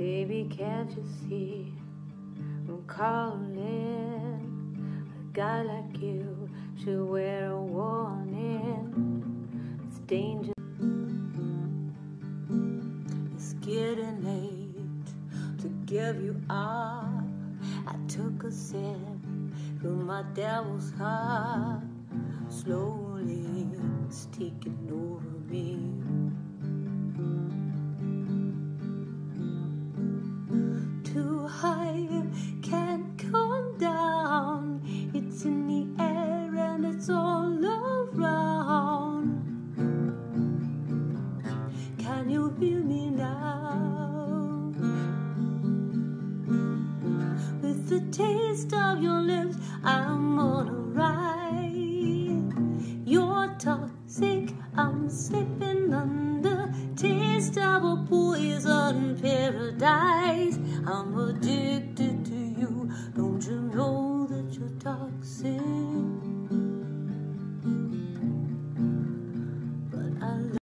Baby, can't you see I'm calling? A guy like you should wear a warning. It's dangerous. It's getting late to give you up. I took a sip from my devil's heart. Slowly it's taking over me. Too high, can't come down. It's in the air and it's all around. Can you feel me now? With the taste of your lips, I'm on a ride. You're toxic, I'm slipping under. Taste of a poison paradise. I'm addicted.